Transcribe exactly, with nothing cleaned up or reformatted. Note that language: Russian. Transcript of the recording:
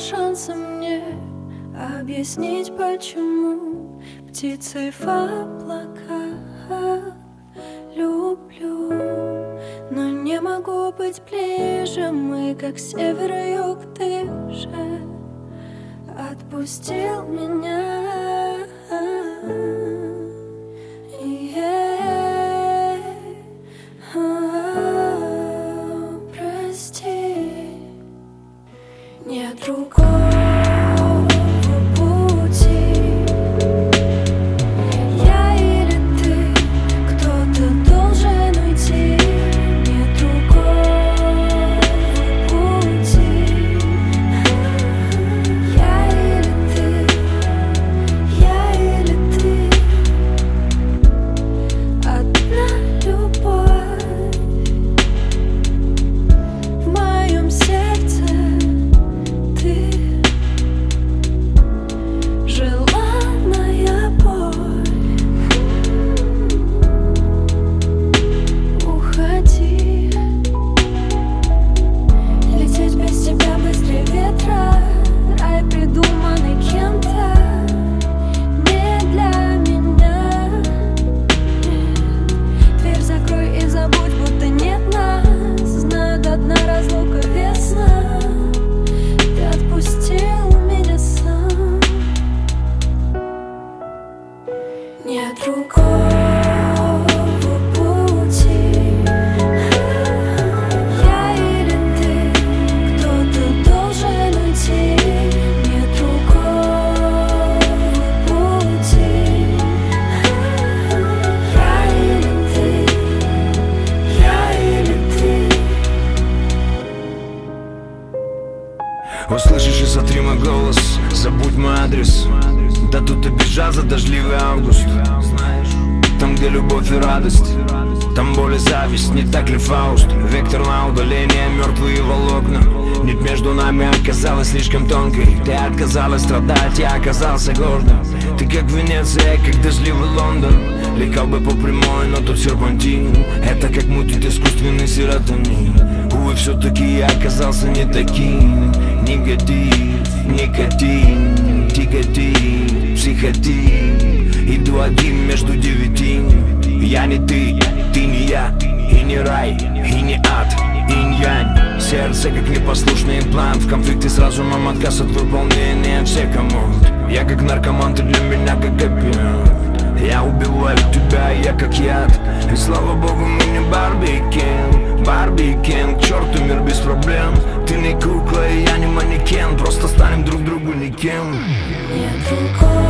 шанса мне объяснить, почему птицей в облаках люблю. Но не могу быть ближе, мы как север и юг, ты же отпустил меня. Yeah. Oh, прости, нет другого пути. Я или ты, кто-то должен уйти. Нет другого пути. Я или ты, я или ты. Одна любовь в моем сердце. Ты желанная боль. Уходи, лететь без тебя быстрее ветра. Рай, придуманный кем-то, не для меня. Нет. Дверь закрой и забудь, будто нет нас. Знаю, до дна разлука весна. Ты отпустил меня сам. Нет другого пути. Я или ты, кто-то должен уйти. Нет другого пути. Я или ты, я или ты. Услышишь и сотри мой голос, забудь мой адрес. Да тут и без джаза дождливый август. Там, где любовь и радость, там боль и зависть, не так ли Фауст? Вектор на удаление, мертвые волокна. Нить между нами оказалась слишком тонкой. Ты отказалась страдать, я оказался гордым. Ты как Венеция, как дождливый Лондон. Летал бы по прямой, но тут серпантин. Это как мутит искусственный серотонин. Увы, все-таки я оказался не таким. Негатив, никотин, тикотин, психотин. Иду один между девяти. Я не ты, ты не я. И не рай, и не ад, инь-янь. Сердце как непослушный имплант. В конфликте с разумом, отказ от выполнения всех команд. Я как наркоман, ты для меня как опиат. Я убиваю тебя, я как яд. И слава богу, мы не Барби Кен. Барби Кен, к черту мир без проблем. Ты не кукла, и я не манекен. Просто станем друг другу никем. Нет другого